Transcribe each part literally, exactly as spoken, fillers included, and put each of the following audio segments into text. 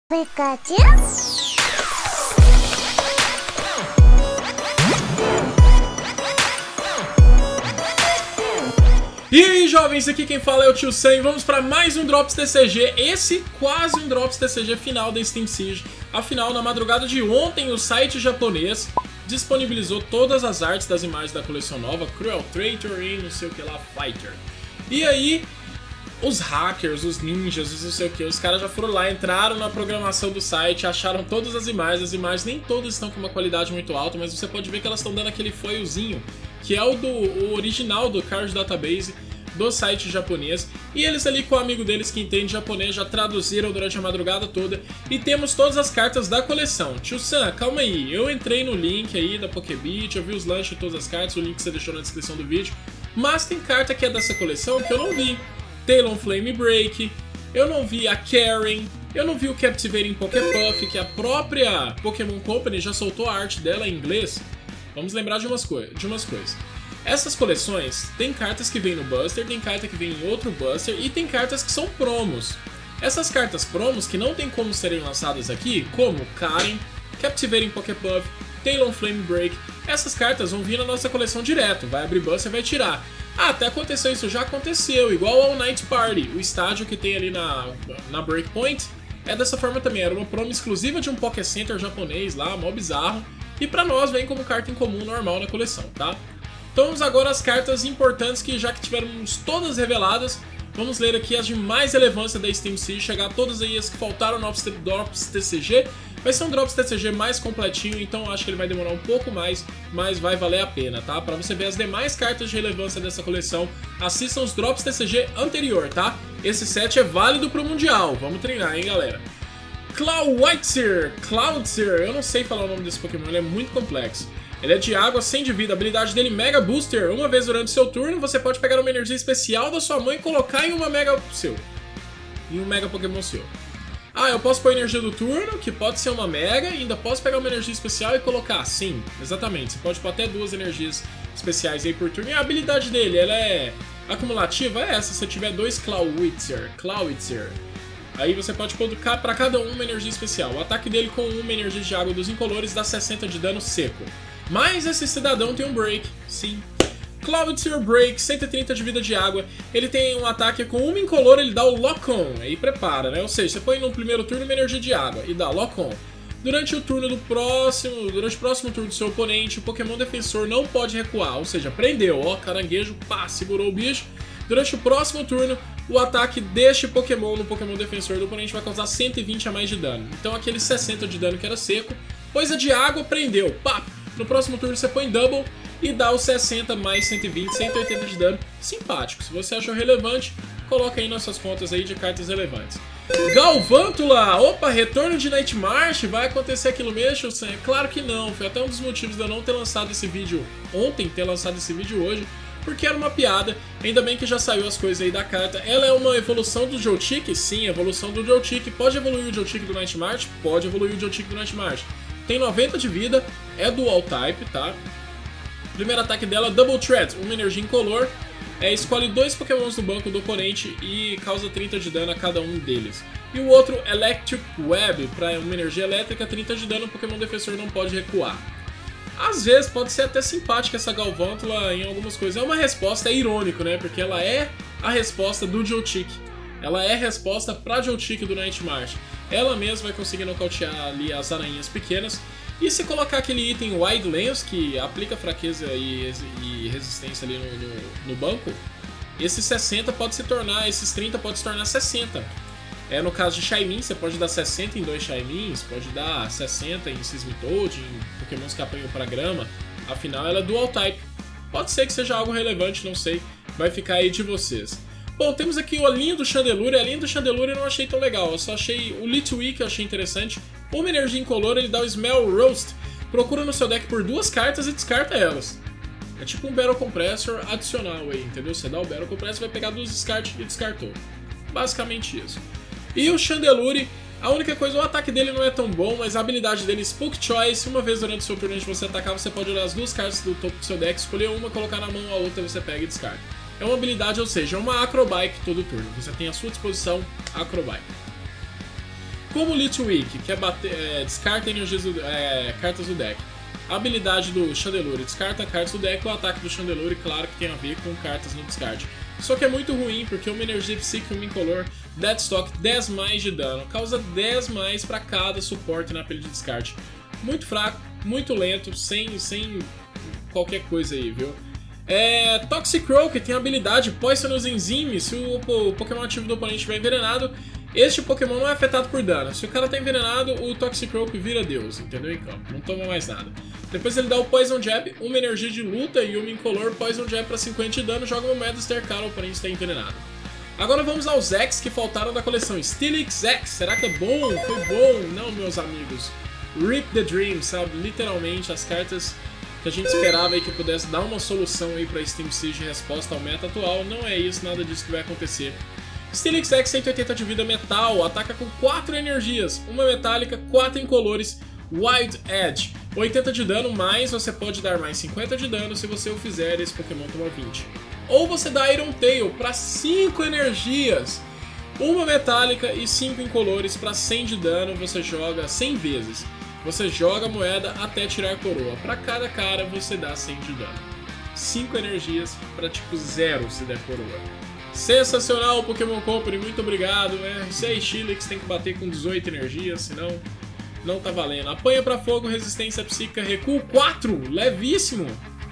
Pikachu? E aí, jovens, aqui quem fala é o Tio Sam. Vamos para mais um Drops T C G, esse quase um Drops T C G final da Steam Siege. Afinal, na madrugada de ontem, o site japonês disponibilizou todas as artes das imagens da coleção nova, Cruel Traitor e não sei o que lá, Fighter. E aí, os hackers, os ninjas, os não sei o que, os caras já foram lá, entraram na programação do site, acharam todas as imagens. As imagens nem todas estão com uma qualidade muito alta, mas você pode ver que elas estão dando aquele foilzinho, que é o do o original do Card Database do site japonês, e eles ali com o amigo deles que entende japonês já traduziram durante a madrugada toda, e temos todas as cartas da coleção. Tio Sam, calma aí, eu entrei no link aí da Pokébit, eu vi os lanches de todas as cartas, o link você deixou na descrição do vídeo, mas tem carta que é dessa coleção que eu não vi. Talonflame Break, eu não vi a Karen, eu não vi o Captivating Poképuff, que a própria Pokémon Company já soltou a arte dela em inglês. Vamos lembrar de umas, coi de umas coisas. Essas coleções tem cartas que vêm no Buster, tem carta que vem em outro Buster e tem cartas que são promos. Essas cartas promos que não tem como serem lançadas aqui, como Karen, Captivating Poképuff, Talonflame Break, essas cartas vão vir na nossa coleção direto, vai abrir Buster e vai tirar. Ah, até aconteceu isso, já aconteceu, igual ao Night Party, o estádio que tem ali na, na Breakpoint, é dessa forma também, era uma promo exclusiva de um Poké Center japonês lá, mó bizarro, e pra nós vem como carta em comum normal na coleção, tá? Então vamos agora às cartas importantes que já que tivemos todas reveladas, vamos ler aqui as de mais relevância da Steam Siege, chegar a todas aí as que faltaram no Drops T C G. Vai ser um Drops T C G mais completinho, então acho que ele vai demorar um pouco mais, mas vai valer a pena, tá? Pra você ver as demais cartas de relevância dessa coleção, assistam os Drops T C G anterior, tá? Esse set é válido pro Mundial, vamos treinar, hein, galera? Clawitzer, Clawitzer, eu não sei falar o nome desse Pokémon, ele é muito complexo. Ele é de água, sem de vida, a habilidade dele Mega Booster. Uma vez durante seu turno, você pode pegar uma energia especial da sua mãe e colocar em uma Mega seu. Em um Mega Pokémon seu. Ah, eu posso pôr a energia do turno, que pode ser uma Mega, e ainda posso pegar uma energia especial e colocar. Sim, exatamente. Você pode pôr até duas energias especiais aí por turno. E a habilidade dele, ela é acumulativa, é essa. Se você tiver dois Clawitzer, Clawitzer, aí você pode colocar para cada um uma energia especial. O ataque dele com uma energia de água dos incolores dá sessenta de dano seco. Mas esse cidadão tem um Break, sim. Clawitzer Break, cento e trinta de vida de água. Ele tem um ataque com uma incolor, ele dá o Lock-On. Aí prepara, né? Ou seja, você põe no primeiro turno uma energia de água e dá Lock-On. Durante o turno do próximo, durante o próximo turno do seu oponente, o Pokémon defensor não pode recuar. Ou seja, prendeu, ó, caranguejo, pá, segurou o bicho. Durante o próximo turno, o ataque deste Pokémon no Pokémon defensor do oponente vai causar cento e vinte a mais de dano. Então aquele sessenta de dano que era seco, coisa de água, prendeu, pá. No próximo turno você põe Double e dá os sessenta mais cento e vinte, cento e oitenta de dano. Simpático. Se você achou relevante, coloca aí nas suas contas aí de cartas relevantes. Galvantula! Opa, retorno de Night March. Vai acontecer aquilo mesmo, Sam? Claro que não. Foi até um dos motivos de eu não ter lançado esse vídeo ontem, ter lançado esse vídeo hoje, porque era uma piada. Ainda bem que já saiu as coisas aí da carta. Ela é uma evolução do Joltik? Sim, evolução do Joltik. Pode evoluir o Joltik do Night March? Pode evoluir o Joltik do Night March. Tem noventa de vida, é Dual Type, tá? Primeiro ataque dela, Double Threat, uma energia incolor. É, escolhe dois Pokémons do banco do oponente e causa trinta de dano a cada um deles. E o outro, Electric Web, para uma energia elétrica, trinta de dano, o Pokémon defensor não pode recuar. Às vezes pode ser até simpática essa Galvantula em algumas coisas. É uma resposta, é irônico, né? Porque ela é a resposta do Joltik. Ela é a resposta pra Joltik do Night March. Ela mesma vai conseguir nocautear ali as aranhas pequenas. E se colocar aquele item Wide Lens, que aplica fraqueza e, e resistência ali no, no, no banco, esses sessenta pode se tornar, esses trinta pode se tornar sessenta. É, no caso de Shaymin, você pode dar sessenta em dois Shaymins, pode dar sessenta em Seismitoad, em Pokémons que apanham pra grama. Afinal, ela é Dual Type. Pode ser que seja algo relevante, não sei. Vai ficar aí de vocês. Bom, temos aqui o Alinho do Chandelure. A linha do Chandelure eu não achei tão legal. Eu só achei o Litwick que eu achei interessante. Uma energia incolor, ele dá o Smell Roast. Procura no seu deck por duas cartas e descarta elas. É tipo um Battle Compressor adicional aí, entendeu? Você dá o Battle Compressor, vai pegar duas descartes e descartou. Basicamente isso. E o Chandelure, a única coisa, o ataque dele não é tão bom, mas a habilidade dele, Spook Choice, uma vez durante o seu turno antes de você atacar, você pode olhar as duas cartas do topo do seu deck, escolher uma, colocar na mão, a outra você pega e descarta. É uma habilidade, ou seja, é uma Acrobike todo turno. Você tem à sua disposição Acrobike. Como Little Weak, que é, bater, é descarta energias do, é, cartas do deck. A habilidade do Chandelure descarta cartas do deck. O ataque do Chandelure, claro que tem a ver com cartas no descarte. Só que é muito ruim, porque uma energia psíquica e uma incolor, Deathstalk, dez mais de dano. Causa dez mais para cada suporte na pilha de descarte. Muito fraco, muito lento, sem, sem qualquer coisa aí, viu? É, Toxicroak, que tem a habilidade Poisonous Enzyme. Se o, o Pokémon ativo do oponente estiver envenenado, este Pokémon não é afetado por dano. Se o cara tá envenenado, o Toxicroak vira Deus, entendeu? Em campo, não toma mais nada. Depois ele dá o Poison Jab, uma energia de luta e uma incolor Poison Jab para cinquenta de dano, joga uma moeda Stercar, o oponente está envenenado. Agora vamos aos X que faltaram da coleção. Steelix X, será que é bom? Foi bom? Não, meus amigos. Rip the Dream, sabe? Literalmente as cartas que a gente esperava aí que pudesse dar uma solução aí para Steam Siege em resposta ao meta atual. Não é isso, nada disso que vai acontecer. Steelix X, cento e oitenta de vida metal, ataca com quatro energias, uma metálica, quatro incolores, Wild Edge, oitenta de dano, mais você pode dar mais cinquenta de dano se você o fizer, esse Pokémon toma vinte. Ou você dá Iron Tail para cinco energias, uma metálica e cinco incolores para cem de dano, você joga cem vezes. Você joga a moeda até tirar coroa. Para cada cara você dá cem de dano. cinco energias para tipo zero se der coroa. Sensacional, Pokémon Company, muito obrigado. R seis Steelix tem que bater com dezoito energias, senão não tá valendo. Apanha para fogo, resistência psíquica, recuo quatro, levíssimo.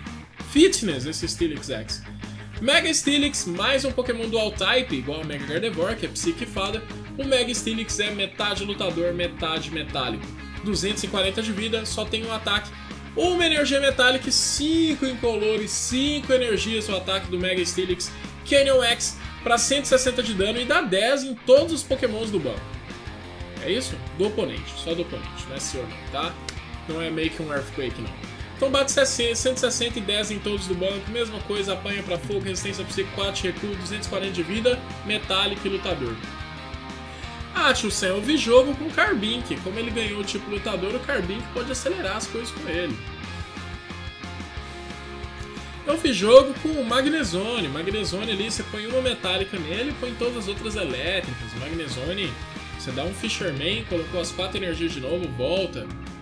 Fitness, esse Steelix X. Mega Steelix, mais um Pokémon Dual Type, igual ao Mega Gardevoir, que é psique e fada. O Mega Steelix é metade lutador, metade metálico. duzentos e quarenta de vida, só tem um ataque. Uma energia metálica e cinco incolores, cinco energias o ataque do Mega Steelix. Canyon X para cento e sessenta de dano e dá dez em todos os Pokémons do banco. É isso? Do oponente, só do oponente, não é seu não, tá? Não é meio que um Earthquake não. Então bate cento e sessenta e dez em todos do banco, mesma coisa, apanha para fogo, resistência psíquica quatro, recuo, duzentos e quarenta de vida, metálico e lutador. Ah, tio Sam, eu vi jogo com o Carbink. Como ele ganhou o tipo lutador, o Carbink pode acelerar as coisas com ele. Eu fiz jogo com o Magnezone. Magnezone ali, você põe uma metálica nele e põe todas as outras elétricas. O Magnezone, você dá um Fisherman, colocou as quatro energias de novo, volta.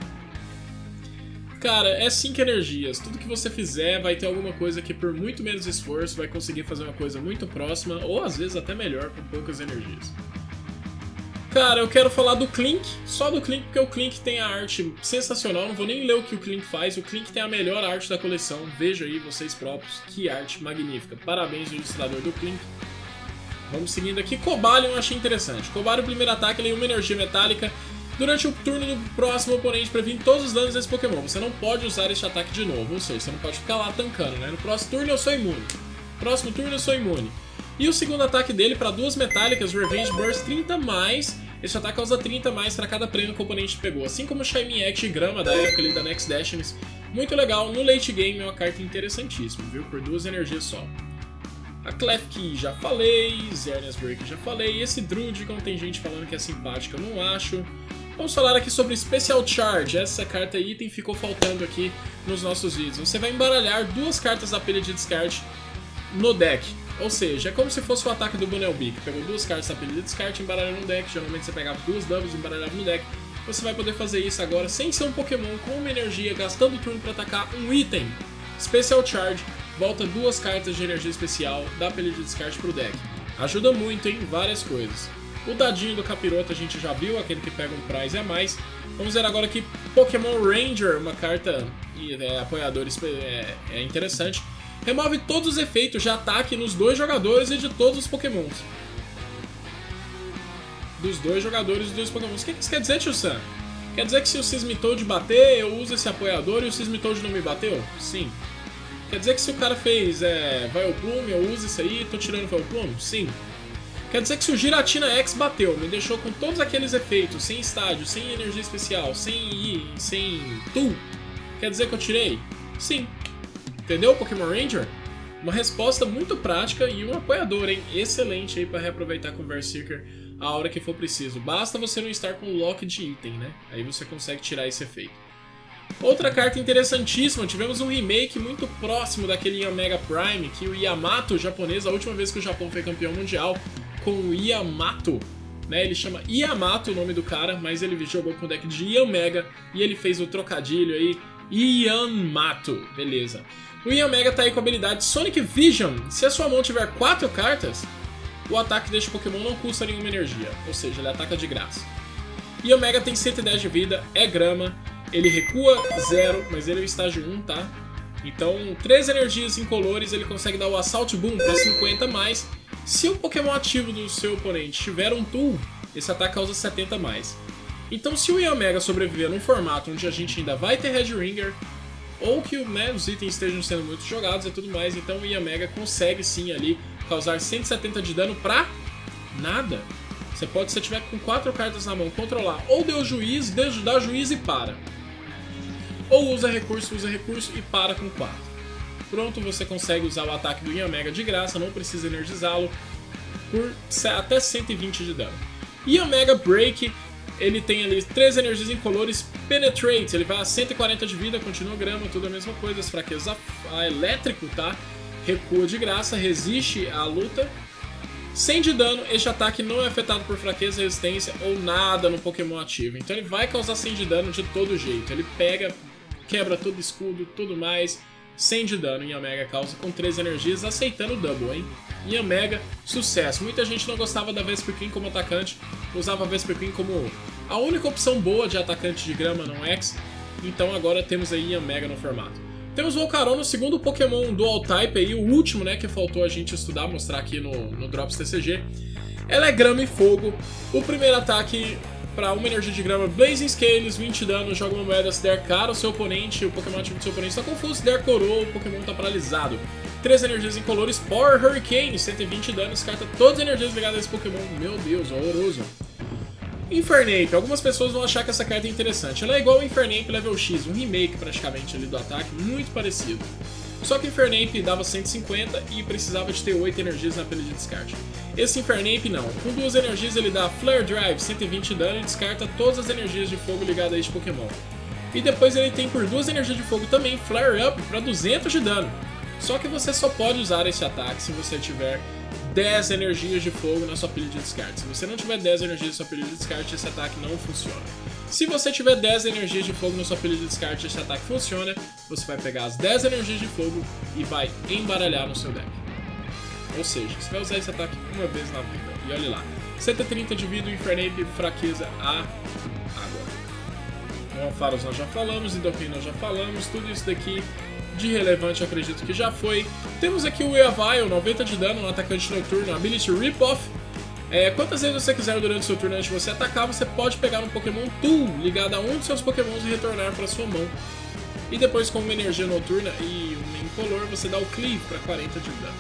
Cara, é cinco energias. Tudo que você fizer vai ter alguma coisa que por muito menos esforço vai conseguir fazer uma coisa muito próxima, ou às vezes até melhor, com poucas energias. Cara, eu quero falar do Klink, só do Klink, porque o Klink tem a arte sensacional, não vou nem ler o que o Klink faz, o Klink tem a melhor arte da coleção, veja aí vocês próprios, que arte magnífica, parabéns ao ilustrador do Klink. Vamos seguindo aqui, Cobalion eu achei interessante, Cobalion, primeiro ataque, ele é uma energia metálica, durante o turno do próximo oponente previne todos os danos desse Pokémon, você não pode usar este ataque de novo, ou seja, você não pode ficar lá tancando, né, no próximo turno eu sou imune, próximo turno eu sou imune. E o segundo ataque dele para duas metálicas, Revenge Burst trinta mais, esse ataque causa trinta mais para cada prêmio que o oponente pegou, assim como o Shiny Act e Grama da época ali da Next Destinies. Muito legal, no late game é uma carta interessantíssima, viu? Por duas energias só. A Klefki já falei, Xerneas Break já falei, esse Drudicon tem gente falando que é simpática, eu não acho. Vamos falar aqui sobre Special Charge, essa carta item ficou faltando aqui nos nossos vídeos. Você vai embaralhar duas cartas da pilha de descarte no deck. Ou seja, é como se fosse o ataque do Bunnelby, que pegou duas cartas da pilha de descarte e embaralhou no deck. Geralmente você pegava duas doubles e embaralhava no deck. Você vai poder fazer isso agora sem ser um Pokémon com uma energia, gastando turno para atacar um item. Special Charge, volta duas cartas de energia especial da pilha de descarte pro deck. Ajuda muito em várias coisas. O dadinho do Capiroto a gente já viu, aquele que pega um prize a mais. Vamos ver agora aqui Pokémon Ranger, uma carta é, apoiador é, é interessante. Remove todos os efeitos de ataque nos dois jogadores e de todos os Pokémons. Dos dois jogadores e dos dois Pokémons. O que isso quer dizer, tio Sam? Quer dizer que se o Sismitoad bater, eu uso esse apoiador e o Sismitoad não me bateu? Sim. Quer dizer que se o cara fez é, Vileplume, eu uso isso aí e tô tirando Vileplume? Sim. Quer dizer que se o Giratina X bateu, me deixou com todos aqueles efeitos, sem estádio, sem energia especial, sem I, sem Tool, quer dizer que eu tirei? Sim. Entendeu, Pokémon Ranger? Uma resposta muito prática e um apoiador, hein? Excelente aí para reaproveitar com o Berserker a hora que for preciso. Basta você não estar com lock de item, né? Aí você consegue tirar esse efeito. Outra carta interessantíssima, tivemos um remake muito próximo daquele Mega Prime, que o Yamato japonês, a última vez que o Japão foi campeão mundial, com o Yamato, né? Ele chama Yamato, o nome do cara, mas ele jogou com o deck de Yanmega e ele fez o trocadilho aí, Yanmato, beleza. O Yanmega tá aí com a habilidade Sonic Vision. Se a sua mão tiver quatro cartas, o ataque deste Pokémon não custa nenhuma energia, ou seja, ele ataca de graça. Yanmega tem cento e dez de vida, é grama, ele recua zero, mas ele é o estágio um, tá? Então, três energias incolores, ele consegue dar o Assault Boom para cinquenta mais. Se o Pokémon ativo do seu oponente tiver um Tool, esse ataque causa setenta mais. Então, se o Yanmega sobreviver num formato onde a gente ainda vai ter Red Ringer, ou que, né, os itens estejam sendo muito jogados e tudo mais, então o Yanmega consegue sim ali causar cento e setenta de dano pra nada. Você pode, se tiver com quatro cartas na mão, controlar ou deu juiz, dá juiz e para. Ou usa recurso, usa recurso e para com quatro. Pronto, você consegue usar o ataque do Yanmega de graça, não precisa energizá-lo, por até cento e vinte de dano. Yanmega Break, ele tem ali três energias incolores, Penetrate, ele vai a cento e quarenta de vida, continua grama, tudo a mesma coisa, as fraquezas a, a elétrico, tá? Recua de graça, resiste à luta. cem de dano, este ataque não é afetado por fraqueza, resistência ou nada no Pokémon ativo. Então ele vai causar cem de dano de todo jeito. Ele pega, quebra todo escudo, tudo mais. cem de dano em Yanmega causa com três energias, aceitando o double, hein? Yanmega, sucesso. Muita gente não gostava da Vespiquen como atacante, usava a Vespiquen como a única opção boa de atacante de grama não X. Então agora temos aí Yanmega no formato. Temos o Volcarona, o segundo Pokémon Dual Type aí, o último, né, que faltou a gente estudar, mostrar aqui no, no Drops T C G. Ela é grama e fogo. O primeiro ataque para uma energia de grama, Blazing Scales, vinte de dano, joga uma moeda, se der cara o seu oponente, o Pokémon ativo do seu oponente está confuso, se der coroa, o Pokémon está paralisado. três energias incolores, Power Hurricane, cento e vinte de dano, descarta todas as energias ligadas a esse Pokémon. Meu Deus, horroroso. Infernape, algumas pessoas vão achar que essa carta é interessante. Ela é igual ao Infernape Level X, um remake praticamente ali do ataque, muito parecido. Só que o Infernape dava cento e cinquenta e precisava de ter oito energias na pilha de descarte. Esse Infernape não, com duas energias ele dá Flare Drive, cento e vinte de dano e descarta todas as energias de fogo ligadas a este Pokémon. E depois ele tem por duas energias de fogo também Flare Up para duzentos de dano. Só que você só pode usar esse ataque se você tiver dez energias de fogo na sua pilha de descarte. Se você não tiver dez energias na sua pilha de descarte, esse ataque não funciona. Se você tiver dez energias de fogo na sua pilha de descarte, esse ataque funciona. Você vai pegar as dez energias de fogo e vai embaralhar no seu deck. Ou seja, você vai usar esse ataque uma vez na vida. E olha lá, cento e trinta de vida, Infernape, fraqueza a água. O Ampharos nós já falamos, Nidoqueen nós já falamos, tudo isso daqui de relevante eu acredito que já foi. Temos aqui o Weavile, noventa de dano, um atacante noturno, Ability Rip-Off. É, quantas vezes você quiser durante o seu turno antes de você atacar, você pode pegar um Pokémon Tool ligado a um dos seus Pokémons e retornar para sua mão. E depois com uma energia noturna e uma incolor, você dá o Cleave para quarenta de dano.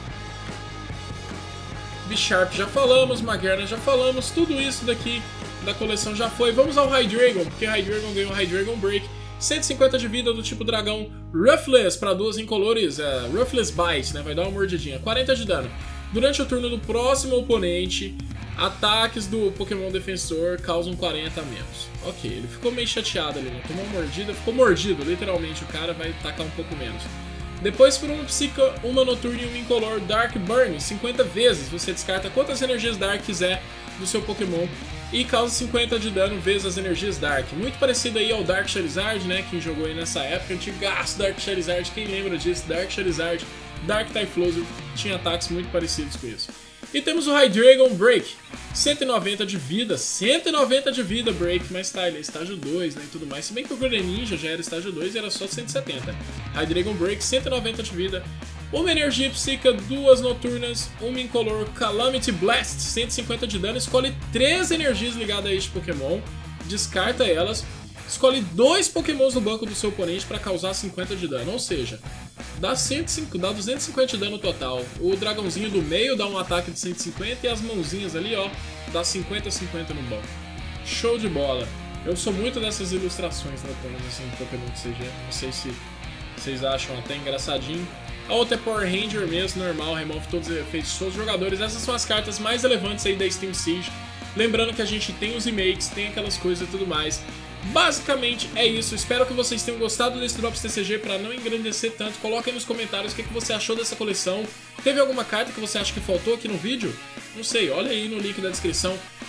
Bisharp já falamos, Magearna já falamos, tudo isso daqui da coleção já foi. Vamos ao Hydreigon, porque Hydreigon ganhou o Hydreigon Break. cento e cinquenta de vida do tipo dragão, Ruthless para duas incolores, é, Ruthless Bite, né, vai dar uma mordidinha, quarenta de dano. Durante o turno do próximo oponente, ataques do Pokémon defensor causam quarenta a menos. Ok, ele ficou meio chateado ali, né, tomou uma mordida, ficou mordido, literalmente, o cara vai tacar um pouco menos. Depois por um Psica, uma Noturna e uma incolor Dark Burn, cinquenta vezes, você descarta quantas energias Dark quiser do seu Pokémon e causa cinquenta de dano vezes as energias Dark. Muito parecido aí ao Dark Charizard, né, quem jogou aí nessa época, antigaço Dark Charizard, quem lembra disso? Dark Charizard, Dark Typhlosion, tinha ataques muito parecidos com isso. E temos o Hydreigon Break, cento e noventa de vida, cento e noventa de vida Break, mas tá, ele é estágio dois, né, e tudo mais. Se bem que o Greninja já era estágio dois e era só cento e setenta. Hydreigon Break, cento e noventa de vida, uma energia psíquica, duas noturnas, uma incolor Calamity Blast, cento e cinquenta de dano, escolhe três energias ligadas a este Pokémon, descarta elas, escolhe dois Pokémons no banco do seu oponente para causar cinquenta de dano, ou seja, dá, cento e cinco, dá duzentos e cinquenta de dano total. O dragãozinho do meio dá um ataque de cento e cinquenta e as mãozinhas ali, ó, dá cinquenta a cinquenta no banco. Show de bola! Eu sou muito dessas ilustrações no assim, Pokémon T C G, não sei se vocês acham até engraçadinho. A outra é Power Ranger mesmo, normal, remove todos os efeitos de todos os jogadores. Essas são as cartas mais relevantes aí da Steam Siege. Lembrando que a gente tem os remakes, tem aquelas coisas e tudo mais. Basicamente é isso, espero que vocês tenham gostado desse Drops T C G. Para não engrandecer tanto, coloca aí nos comentários o que, que você achou dessa coleção. Teve alguma carta que você acha que faltou aqui no vídeo? Não sei, olha aí no link da descrição.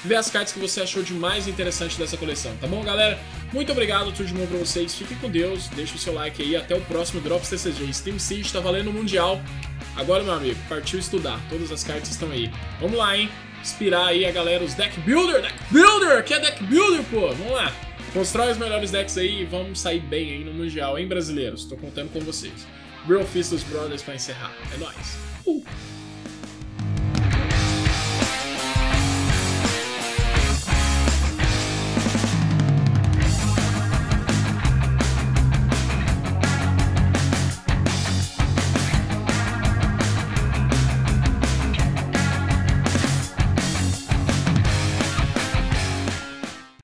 ver as cartas que você achou de mais interessante dessa coleção, tá bom, galera? Muito obrigado, tudo de bom pra vocês, fiquem com Deus, deixa o seu like aí, até o próximo Drops T C G. Steam Siege tá valendo o Mundial. Agora, meu amigo, partiu estudar, todas as cartas estão aí. Vamos lá, hein? Inspirar aí a galera, os Deck Builder, Deck Builder, que é Deck Builder, pô, vamos lá. Mostrar os melhores decks aí e vamos sair bem aí no Mundial, hein, brasileiros? Tô contando com vocês. Real Fist dos Brothers pra encerrar, é nóis. Uh.